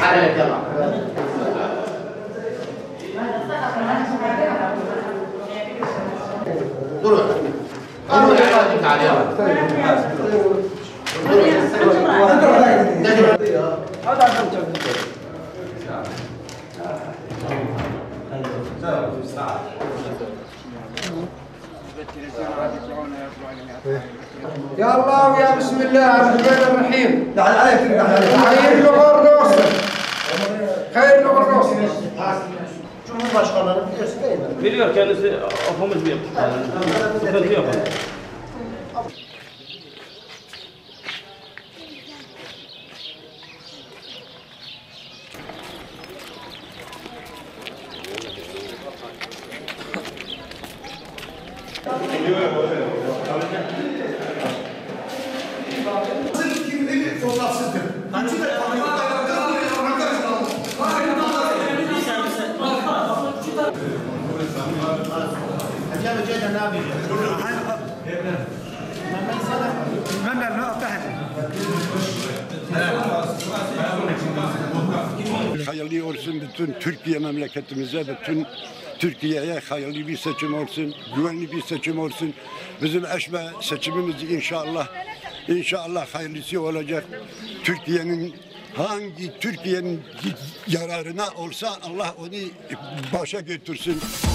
Evet yalan. Durun. Durun ya. Hadi bakalım çok güzel. يا الله ويا بسم الله الرحمن الرحيم. خير الغرس. خير الغرس. Cumhurbaşkanları biliyorsun değil mi? Biliyor kendisi afamız bir sıkıntı yok. Fotoğrafsızdır. Hayırlı olsun bütün Türkiye memleketimize, bütün Türkiye'ye hayırlı bir seçim olsun, güvenli bir seçim olsun. Bizim eşme seçimimiz inşallah hayırlısı olacak. Türkiye'nin yararına olsa Allah onu başa götürsün.